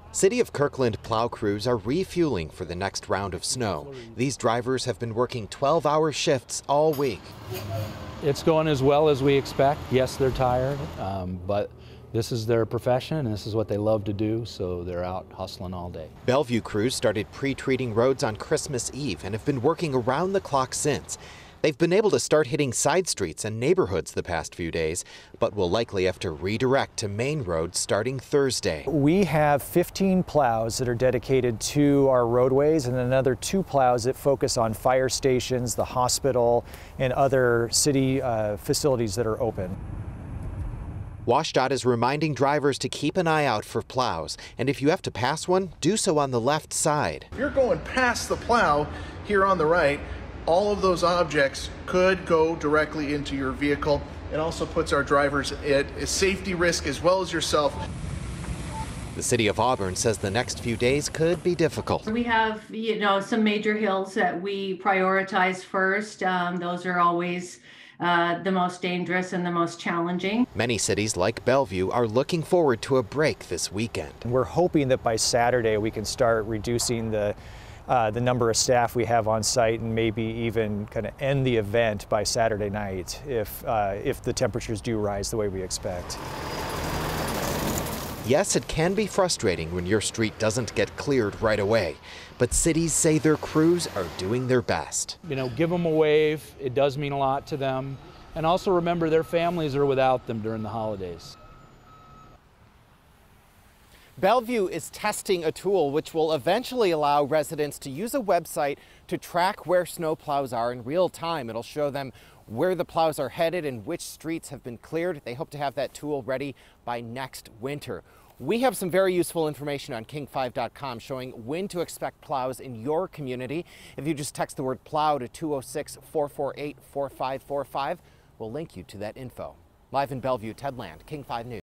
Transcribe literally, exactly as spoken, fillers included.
City of Kirkland plow crews are refueling for the next round of snow. These drivers have been working twelve hour shifts all week. It's going as well as we expect. Yes, they're tired, um, but this is their profession and this is what they love to do, so they're out hustling all day. Bellevue crews started pre-treating roads on Christmas Eve and have been working around the clock since. They've been able to start hitting side streets and neighborhoods the past few days, but will likely have to redirect to main roads starting Thursday. We have fifteen plows that are dedicated to our roadways and another two plows that focus on fire stations, the hospital, and other city uh, facilities that are open. WashDOT is reminding drivers to keep an eye out for plows, and if you have to pass one, do so on the left side. If you're going past the plow here on the right, all of those objects could go directly into your vehicle. It also puts our drivers at a safety risk as well as yourself. The city of Auburn says the next few days could be difficult. We have, you know, some major hills that we prioritize first. Um, those are always uh, the most dangerous and the most challenging. Many cities like Bellevue are looking forward to a break this weekend. We're hoping that by Saturday we can start reducing the Uh, the number of staff we have on site and maybe even kind of end the event by Saturday night if, uh, if the temperatures do rise the way we expect. Yes, it can be frustrating when your street doesn't get cleared right away, but cities say their crews are doing their best. You know, give them a wave. It does mean a lot to them. And also remember their families are without them during the holidays. Bellevue is testing a tool which will eventually allow residents to use a website to track where snow plows are in real time. It'll show them where the plows are headed and which streets have been cleared. They hope to have that tool ready by next winter. We have some very useful information on king five dot com showing when to expect plows in your community. If you just text the word plow to two oh six, four four eight, four five four five, we'll link you to that info. Live in Bellevue, Ted Land, King five News.